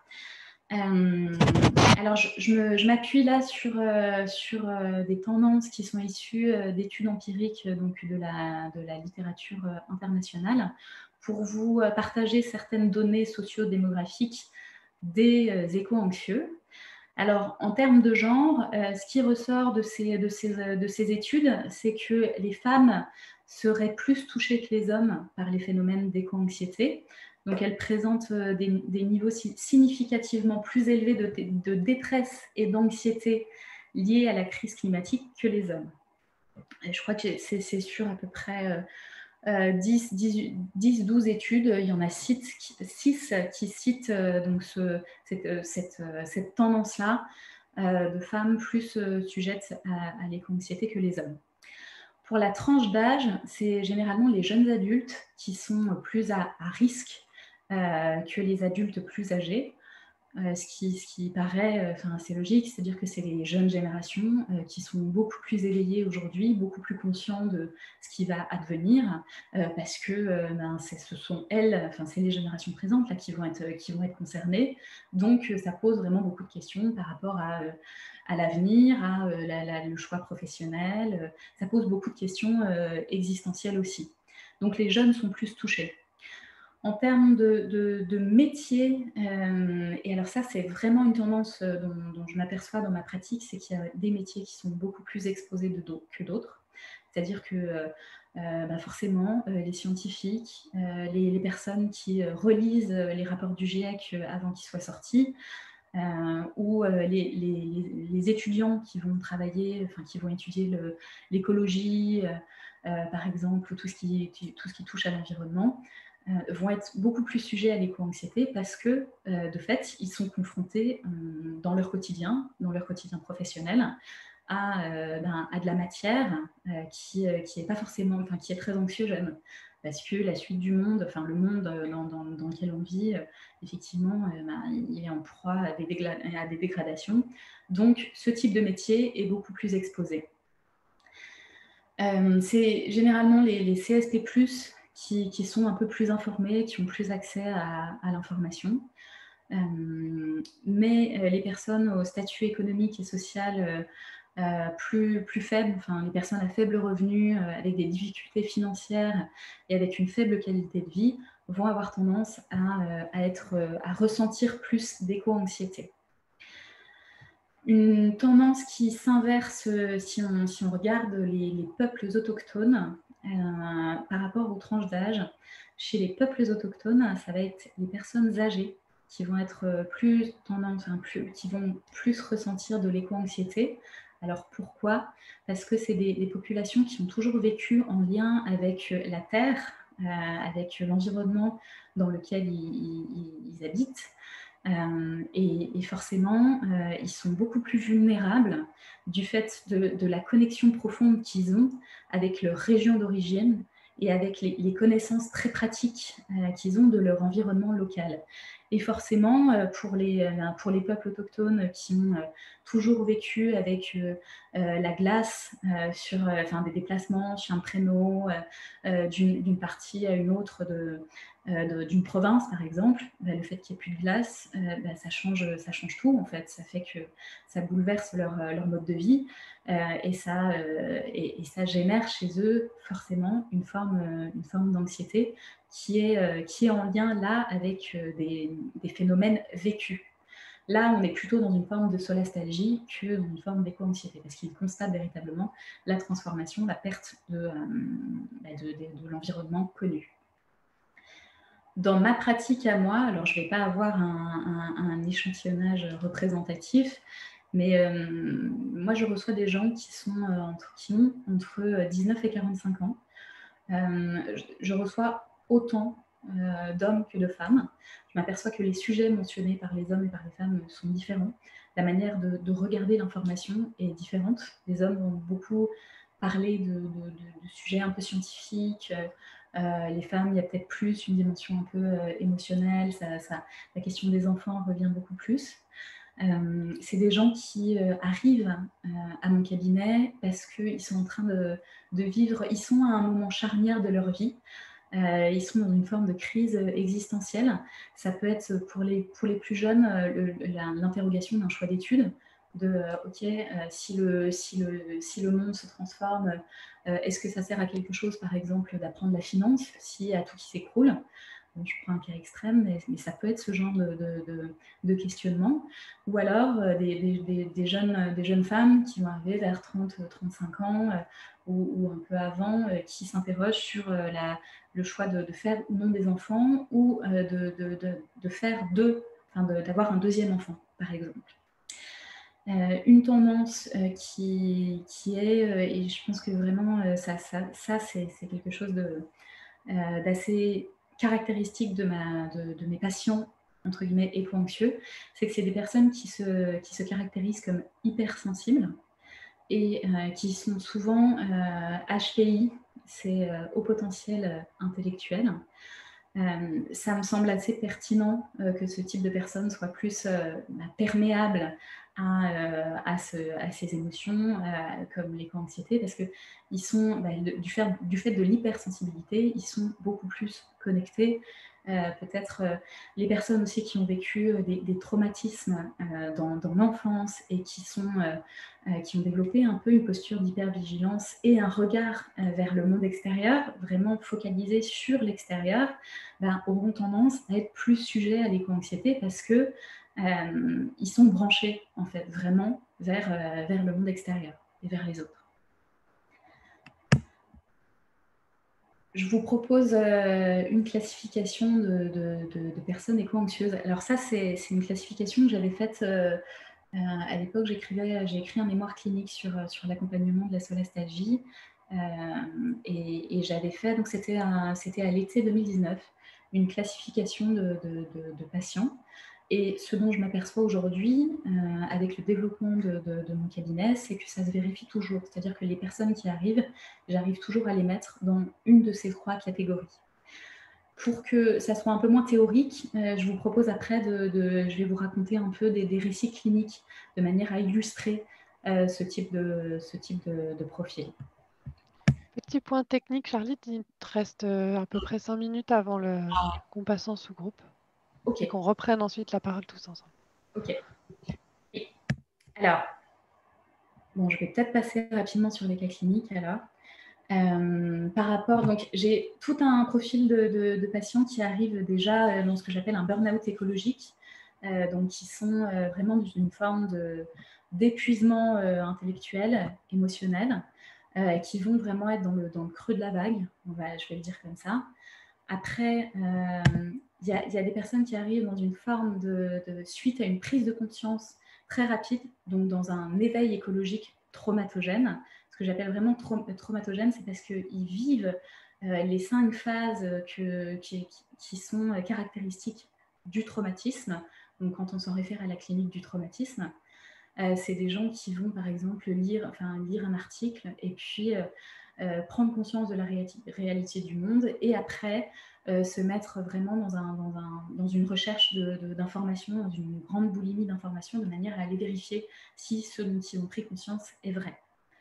Euh, alors, je, je m'appuie là sur, euh, sur euh, des tendances qui sont issues euh, d'études empiriques donc de, la, de la littérature euh, internationale pour vous euh, partager certaines données socio-démographiques des euh, éco-anxieux. Alors, en termes de genre, euh, ce qui ressort de ces, de ces, de ces études, c'est que les femmes seraient plus touchées que les hommes par les phénomènes d'éco-anxiété. Donc, elles présentent des, des niveaux significativement plus élevés de, de détresse et d'anxiété liés à la crise climatique que les hommes. Et je crois que c'est sur à peu près euh, dix, douze études. Il y en a six qui, six qui citent euh, donc ce, cette, cette, cette tendance-là euh, de femmes plus euh, sujettes à, à l'éco-anxiété que les hommes. Pour la tranche d'âge, c'est généralement les jeunes adultes qui sont plus à, à risque euh, que les adultes plus âgés, euh, ce, qui, ce qui paraît enfin, assez logique, c'est-à-dire que c'est les jeunes générations euh, qui sont beaucoup plus éveillées aujourd'hui, beaucoup plus conscients de ce qui va advenir, euh, parce que euh, ben, ce sont elles, enfin c'est les générations présentes là, qui, vont être, qui vont être concernées, donc ça pose vraiment beaucoup de questions par rapport à, à l'avenir, à euh, la, la, le choix professionnel, ça pose beaucoup de questions euh, existentielles aussi. Donc les jeunes sont plus touchés. En termes de, de, de métier, euh, et alors ça c'est vraiment une tendance dont, dont je m'aperçois dans ma pratique, c'est qu'il y a des métiers qui sont beaucoup plus exposés de do, que d'autres. C'est-à-dire que euh, bah forcément, euh, les scientifiques, euh, les, les personnes qui euh, relisent les rapports du GIEC avant qu'ils soient sortis, euh, ou euh, les, les, les étudiants qui vont travailler, enfin qui vont étudier l'écologie, euh, euh, par exemple, tout ce qui, tout ce qui touche à l'environnement, Euh, vont être beaucoup plus sujets à l'éco-anxiété parce que, euh, de fait, ils sont confrontés euh, dans leur quotidien, dans leur quotidien professionnel, à, euh, ben, à de la matière euh, qui n'est qui pas forcément, enfin, qui est très anxiogène. Parce que la suite du monde, enfin le monde dans, dans, dans lequel on vit, euh, effectivement, euh, ben, il est en proie à des, à des dégradations. Donc, ce type de métier est beaucoup plus exposé. Euh, C'est généralement les, les C S P plus, Qui, qui sont un peu plus informés, qui ont plus accès à, à l'information. Euh, mais euh, les personnes au statut économique et social euh, euh, plus, plus faible, enfin les personnes à faible revenu, euh, avec des difficultés financières et avec une faible qualité de vie, vont avoir tendance à, euh, à, être, euh, à ressentir plus d'éco-anxiété. Une tendance qui s'inverse euh, si on, si on regarde les, les peuples autochtones euh, par rapport aux tranches d'âge. Chez les peuples autochtones, ça va être les personnes âgées qui vont être plus tendance, enfin plus, qui vont plus ressentir de l'éco-anxiété. Alors pourquoi? Parce que c'est des, des populations qui ont toujours vécu en lien avec la terre, euh, avec l'environnement dans lequel ils, ils, ils habitent. Euh, et, et, forcément, euh, ils sont beaucoup plus vulnérables du fait de, de la connexion profonde qu'ils ont avec leur région d'origine et avec les, les connaissances très pratiques euh, qu'ils ont de leur environnement local. Et forcément, euh, pour, les, euh, pour les peuples autochtones qui ont euh, toujours vécu avec euh, euh, la glace, euh, sur, euh, enfin, des déplacements sur un traîneau, euh, d'une partie à une autre de, euh, d'une province, par exemple, bah, le fait qu'il n'y ait plus de glace, euh, bah, ça, change, ça change tout, en fait. Ça fait que ça bouleverse leur, leur mode de vie euh, et, ça, euh, et, et ça génère chez eux forcément une forme, une forme d'anxiété qui est, euh, qui est en lien là avec euh, des, des phénomènes vécus. Là, on est plutôt dans une forme de solastalgie que dans une forme d'éco-anxiété, parce qu'ils constatent véritablement la transformation, la perte de, euh, de, de, de l'environnement connu. Dans ma pratique à moi, alors je ne vais pas avoir un, un, un échantillonnage représentatif, mais euh, moi je reçois des gens qui, sont, euh, entre, qui ont entre dix-neuf et quarante-cinq ans. Euh, je, je reçois autant euh, d'hommes que de femmes. Je m'aperçois que les sujets mentionnés par les hommes et par les femmes sont différents. La manière de, de regarder l'information est différente. Les hommes vont beaucoup parler de, de, de, de sujets un peu scientifiques. Euh, les femmes, il y a peut-être plus une dimension un peu euh, émotionnelle. Ça, ça, la question des enfants revient beaucoup plus. Euh, c'est des gens qui euh, arrivent euh, à mon cabinet parce qu'ils sont en train de, de vivre, ils sont à un moment charnière de leur vie, euh, ils sont dans une forme de crise existentielle. Ça peut être pour les, pour les plus jeunes euh, l'interrogation d'un choix d'études, de euh, ok, euh, si, le, si, le, si le monde se transforme, euh, est-ce que ça sert à quelque chose, par exemple, d'apprendre la finance, si à tout qui s'écroule? Bon, je prends un cas extrême, mais, mais ça peut être ce genre de, de, de, de questionnement. Ou alors euh, des, des, des, jeunes, des jeunes femmes qui vont arriver vers trente à trente-cinq ans euh, ou, ou un peu avant, euh, qui s'interrogent sur euh, la, le choix de, de faire ou non des enfants ou euh, de, de, de, de faire deux, enfin d'avoir un deuxième enfant, par exemple. Euh, une tendance euh, qui, qui est, euh, et je pense que vraiment euh, ça, ça, ça c'est quelque chose de, euh, d'assez caractéristique de, ma, de, de mes patients, entre guillemets, éco-anxieux, c'est que c'est des personnes qui se, qui se caractérisent comme hypersensibles et euh, qui sont souvent euh, H P I, c'est euh, haut potentiel euh, intellectuel. Euh, ça me semble assez pertinent euh, que ce type de personnes soit plus euh, bah, perméable à, euh, à, ce, à ces émotions, euh, comme l'éco-anxiété, parce que ils sont, bah, du, fait, du fait de l'hypersensibilité, ils sont beaucoup plus connectés. Euh, peut-être euh, les personnes aussi qui ont vécu des, des traumatismes euh, dans, dans l'enfance et qui, sont, euh, euh, qui ont développé un peu une posture d'hypervigilance et un regard euh, vers le monde extérieur, vraiment focalisé sur l'extérieur, ben, auront tendance à être plus sujets à l'éco-anxiété parce que euh, ils sont branchés en fait vraiment vers, euh, vers le monde extérieur et vers les autres. Je vous propose euh, une classification de, de, de, de personnes éco-anxieuses. Alors ça, c'est une classification que j'avais faite euh, euh, à l'époque. J'ai écrit un mémoire clinique sur, sur l'accompagnement de la solastalgie euh, et, et j'avais fait, donc c'était à, à l'été deux mille dix-neuf, une classification de, de, de, de patients. Et ce dont je m'aperçois aujourd'hui, euh, avec le développement de, de, de mon cabinet, c'est que ça se vérifie toujours. C'est-à-dire que les personnes qui arrivent, j'arrive toujours à les mettre dans une de ces trois catégories. Pour que ça soit un peu moins théorique, euh, je vous propose après, de, de, je vais vous raconter un peu des, des récits cliniques de manière à illustrer euh, ce type de, ce type de, de profil. Petit point technique, Charlie, il te reste à peu près cinq minutes avant le... qu'on passe en sous-groupe. Okay. Et qu'on reprenne ensuite la parole tous ensemble. Ok. Et alors, bon, je vais peut-être passer rapidement sur les cas cliniques alors. Euh, par rapport, donc j'ai tout un profil de, de, de patients qui arrivent déjà dans ce que j'appelle un burn-out écologique, euh, donc qui sont euh, vraiment dans une forme de, d'épuisement euh, intellectuel, émotionnel, euh, qui vont vraiment être dans le, dans le creux de la vague, on va, je vais le dire comme ça. Après, il euh, y, y a des personnes qui arrivent dans une forme de, de suite à une prise de conscience très rapide, donc dans un éveil écologique traumatogène. Ce que j'appelle vraiment tra traumatogène, c'est parce qu'ils vivent euh, les cinq phases que, qui, qui sont caractéristiques du traumatisme. Donc, quand on s'en réfère à la clinique du traumatisme, euh, c'est des gens qui vont, par exemple, lire, enfin, lire un article et puis euh, euh, prendre conscience de la réalité, réalité du monde et après euh, se mettre vraiment dans, un, dans, un, dans une recherche d'informations, dans une grande boulimie d'informations, de manière à aller vérifier si ce dont ils ont pris conscience est vrai.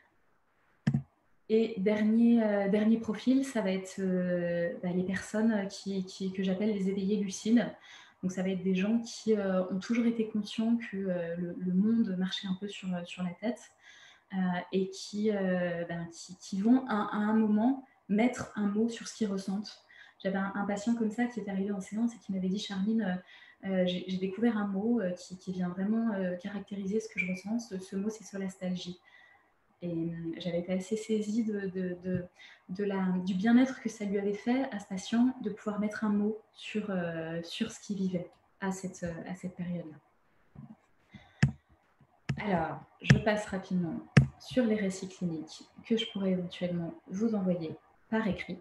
Et dernier, euh, dernier profil, ça va être euh, bah, les personnes qui, qui, que j'appelle les éveillés lucides. Donc ça va être des gens qui euh, ont toujours été conscients que euh, le, le monde marchait un peu sur, sur la tête euh, et qui, euh, ben, qui, qui vont à, à un moment mettre un mot sur ce qu'ils ressentent. J'avais un, un patient comme ça qui est arrivé en séance et qui m'avait dit « Charline, euh, j'ai découvert un mot euh, qui, qui vient vraiment euh, caractériser ce que je ressens. Ce, ce mot, c'est solastalgie. » Et j'avais été assez saisie de, de, de, de la, du bien-être que ça lui avait fait à ce patient de pouvoir mettre un mot sur, euh, sur ce qu'il vivait à cette, à cette période-là. Alors, je passe rapidement sur les récits cliniques que je pourrais éventuellement vous envoyer par écrit,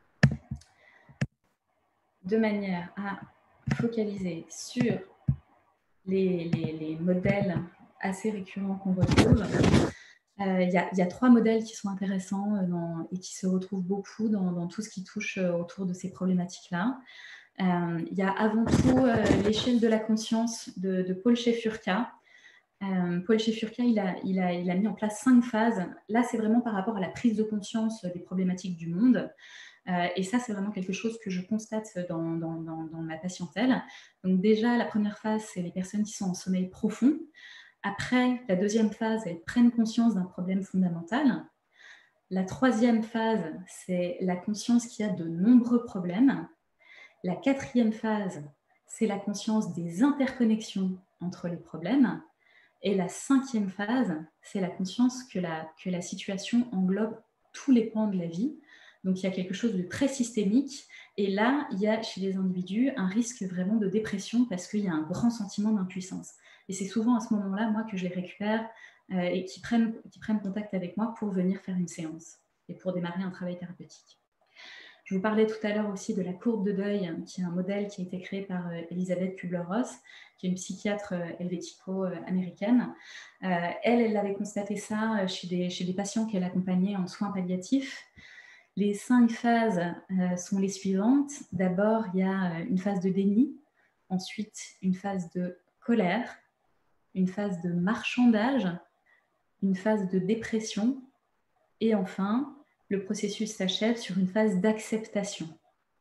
de manière à focaliser sur les, les, les modèles assez récurrents qu'on retrouve. Il euh, y, y a trois modèles qui sont intéressants euh, dans, et qui se retrouvent beaucoup dans, dans tout ce qui touche euh, autour de ces problématiques-là. Il euh, y a avant tout euh, l'échelle de la conscience de, de Paul Shefurka. Euh, Paul Shefurka, il a, il, a, il a mis en place cinq phases. Là, c'est vraiment par rapport à la prise de conscience des problématiques du monde. Euh, et ça, c'est vraiment quelque chose que je constate dans, dans, dans, dans ma patientèle. Donc déjà, la première phase, c'est les personnes qui sont en sommeil profond. Après, la deuxième phase, elles prennent conscience d'un problème fondamental. La troisième phase, c'est la conscience qu'il y a de nombreux problèmes. La quatrième phase, c'est la conscience des interconnexions entre les problèmes. Et la cinquième phase, c'est la conscience que la, que la situation englobe tous les pans de la vie. Donc, il y a quelque chose de très systémique. Et là, il y a chez les individus un risque vraiment de dépression parce qu'il y a un grand sentiment d'impuissance. Et c'est souvent à ce moment-là, moi, que je les récupère euh, et qui prennent, qui prennent contact avec moi pour venir faire une séance et pour démarrer un travail thérapeutique. Je vous parlais tout à l'heure aussi de la courbe de deuil, qui est un modèle qui a été créé par euh, Elisabeth Kubler-Ross, qui est une psychiatre euh, helvético-américaine. Euh, elle, elle avait constaté ça chez des, chez des patients qu'elle accompagnait en soins palliatifs. Les cinq phases euh, sont les suivantes. D'abord, il y a une phase de déni, ensuite une phase de colère, une phase de marchandage, une phase de dépression, et enfin, le processus s'achève sur une phase d'acceptation.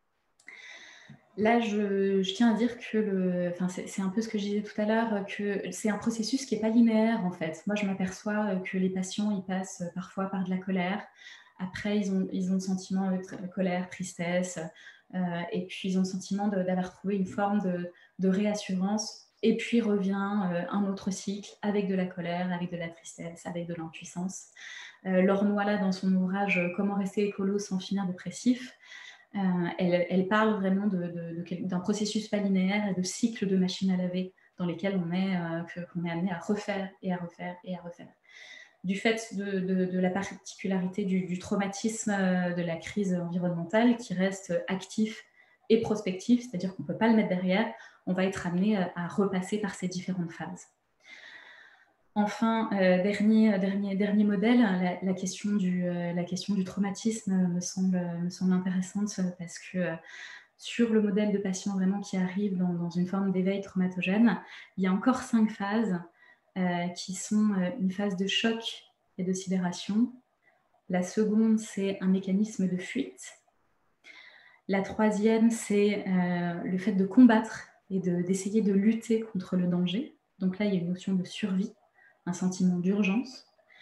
Là, je, je tiens à dire que le, enfin, c'est un peu ce que je disais tout à l'heure, que c'est un processus qui n'est pas linéaire en fait. Moi, je m'aperçois que les patients, ils passent parfois par de la colère. Après, ils ont, ils ont le sentiment de colère, tristesse, euh, et puis ils ont le sentiment d'avoir trouvé une forme de, de réassurance. Et puis revient euh, un autre cycle avec de la colère, avec de la tristesse, avec de l'impuissance. Euh, Laure Noila, dans son ouvrage « Comment rester écolo sans finir dépressif », Euh, elle, elle parle vraiment d'un processus pas linéaire et de cycles de machines à laver dans lesquels on est, euh, qu'on est amené à refaire et à refaire et à refaire. Du fait de, de, de la particularité du, du traumatisme euh, de la crise environnementale qui reste actif et prospectif, c'est-à-dire qu'on ne peut pas le mettre derrière, on va être amené à, à repasser par ces différentes phases. Enfin, euh, dernier, dernier, dernier modèle, la, la, question du, euh, la question du traumatisme me semble, me semble intéressante parce que euh, sur le modèle de patient vraiment qui arrive dans, dans une forme d'éveil traumatogène, il y a encore cinq phases euh, qui sont euh, une phase de choc et de sidération. La seconde, c'est un mécanisme de fuite. La troisième, c'est euh, le fait de combattre et d'essayer de, de lutter contre le danger. Donc là, il y a une notion de survie, un sentiment d'urgence.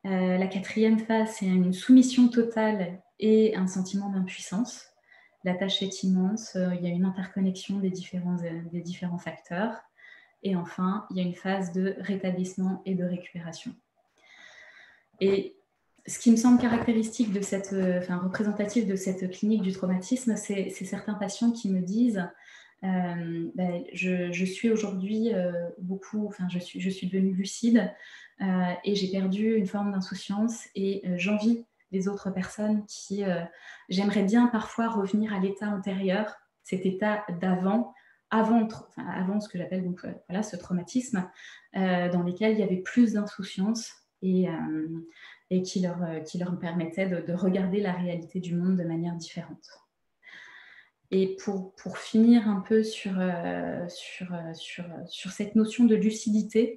Euh, la quatrième phase, c'est une soumission totale et un sentiment d'impuissance. La tâche est immense, euh, il y a une interconnexion des différents, euh, des différents facteurs. Et enfin, il y a une phase de rétablissement et de récupération. Et ce qui me semble caractéristique de cette, euh, enfin, représentatif de cette clinique du traumatisme, c'est certains patients qui me disent euh, ben, je, je suis aujourd'hui euh, beaucoup, enfin, je suis, je suis devenue lucide euh, et j'ai perdu une forme d'insouciance et euh, j'envie les autres personnes qui, euh, j'aimerais bien parfois revenir à l'état antérieur, cet état d'avant, avant, enfin, avant ce que j'appelle donc euh, voilà, ce traumatisme, euh, dans lequel il y avait plus d'insouciance et, euh, et qui, leur, euh, qui leur permettait de, de regarder la réalité du monde de manière différente. Et pour, pour finir un peu sur, euh, sur, euh, sur, sur cette notion de lucidité,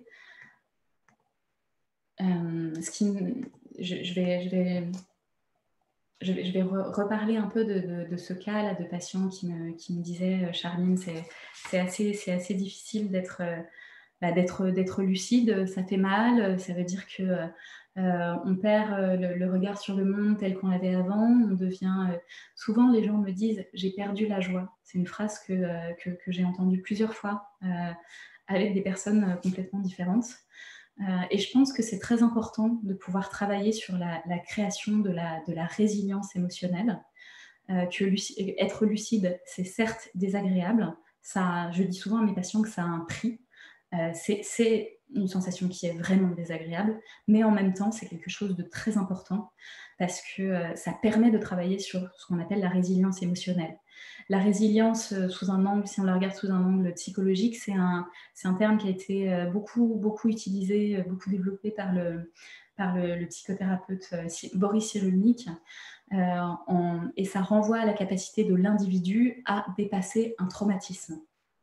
euh, ce qui, je, je, vais, je, vais, je vais, je vais re reparler un peu de, de, de ce cas là, de patients qui me, qui me disaient Charline, c'est assez, assez difficile d'être bah, d'être lucide, ça fait mal, ça veut dire que euh, on perd euh, le, le regard sur le monde tel qu'on l'avait avant, on devient... Euh, souvent, les gens me disent « j'ai perdu la joie ». C'est une phrase que, euh, que, que j'ai entendue plusieurs fois euh, avec des personnes euh, complètement différentes. Euh, et je pense que c'est très important de pouvoir travailler sur la, la création de la, de la résilience émotionnelle. Euh, que luci- être lucide, c'est certes désagréable. Ça, je dis souvent à mes patients que ça a un prix. Euh, c'est une sensation qui est vraiment désagréable, mais en même temps, c'est quelque chose de très important parce que euh, ça permet de travailler sur ce qu'on appelle la résilience émotionnelle. La résilience, euh, sous un angle, si on la regarde sous un angle psychologique, c'est un, un terme qui a été euh, beaucoup, beaucoup utilisé, euh, beaucoup développé par le, par le, le psychothérapeute euh, Boris Cyrulnik. Euh, en, et ça renvoie à la capacité de l'individu à dépasser un traumatisme.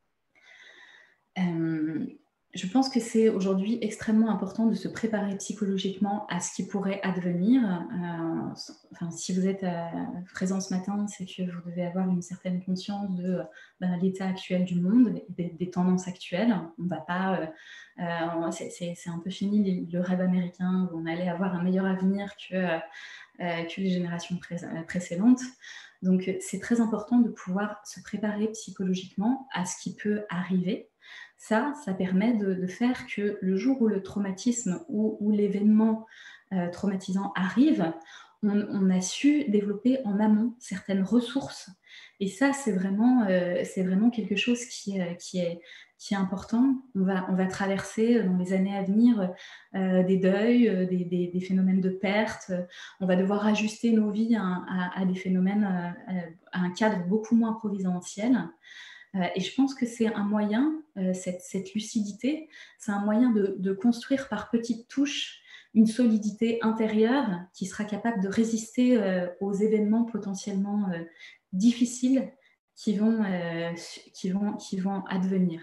Euh, je pense que c'est aujourd'hui extrêmement important de se préparer psychologiquement à ce qui pourrait advenir. Euh, enfin, si vous êtes euh, présent ce matin, c'est que vous devez avoir une certaine conscience de ben, l'état actuel du monde, des, des tendances actuelles. On va pas, euh, euh, c'est un peu fini le rêve américain où on allait avoir un meilleur avenir que, euh, que les générations pré précédentes. Donc, c'est très important de pouvoir se préparer psychologiquement à ce qui peut arriver. Ça, ça permet de, de faire que le jour où le traumatisme ou, ou l'événement euh, traumatisant arrive, on, on a su développer en amont certaines ressources. Et ça, c'est vraiment, euh, c'est vraiment quelque chose qui, euh, qui, est, qui est important. On va, on va traverser dans les années à venir euh, des deuils, euh, des, des, des phénomènes de perte. On va devoir ajuster nos vies à, à, à des phénomènes, à, à un cadre beaucoup moins providentiel. Euh, et je pense que c'est un moyen, euh, cette, cette lucidité, c'est un moyen de, de construire par petites touches une solidité intérieure qui sera capable de résister euh, aux événements potentiellement euh, difficiles qui vont, euh, qui, vont, qui vont advenir.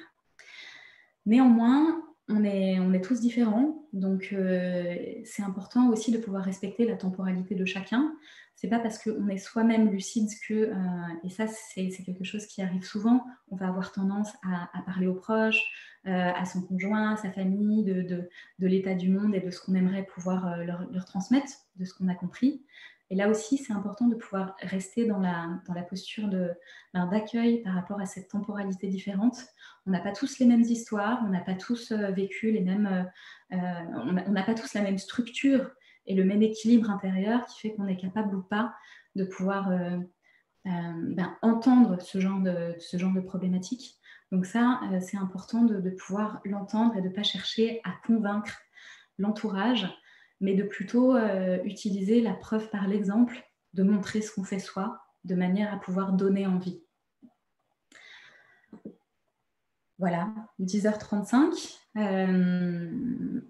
Néanmoins, on est, on est tous différents, donc euh, c'est important aussi de pouvoir respecter la temporalité de chacun. C'est pas parce qu'on est soi-même lucide que, euh, et ça c'est quelque chose qui arrive souvent, on va avoir tendance à, à parler aux proches, euh, à son conjoint, à sa famille, de, de, de l'état du monde et de ce qu'on aimerait pouvoir euh, leur, leur transmettre, de ce qu'on a compris. Et là aussi, c'est important de pouvoir rester dans la, dans la posture d'accueil par rapport à cette temporalité différente. On n'a pas tous les mêmes histoires, on n'a pas tous euh, vécu les mêmes... Euh, on n'a pas tous la même structure et le même équilibre intérieur qui fait qu'on est capable ou pas de pouvoir euh, euh, ben, entendre ce genre de, ce genre de problématique. Donc ça, euh, c'est important de, de pouvoir l'entendre et de ne pas chercher à convaincre l'entourage, mais de plutôt euh, utiliser la preuve par l'exemple, de montrer ce qu'on fait soi, de manière à pouvoir donner envie. Voilà, dix heures trente-cinq. Euh...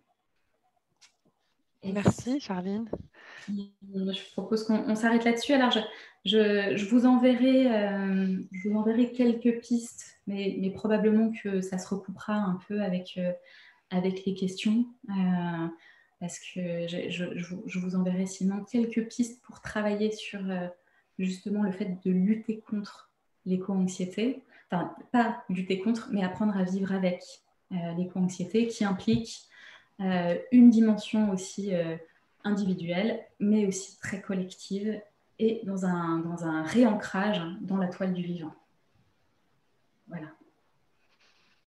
Merci, Charline. Je propose qu'on s'arrête là-dessus. Alors, je, je, je, vous enverrai, euh, je vous enverrai quelques pistes, mais, mais probablement que ça se recoupera un peu avec, euh, avec les questions. Euh, parce que je, je, je, vous enverrai sinon quelques pistes pour travailler sur euh, justement le fait de lutter contre l'éco-anxiété. Enfin, pas lutter contre, mais apprendre à vivre avec euh, l'éco-anxiété qui implique euh, une dimension aussi... Euh, individuelle, mais aussi très collective et dans un, dans un réancrage dans la toile du vivant. Voilà.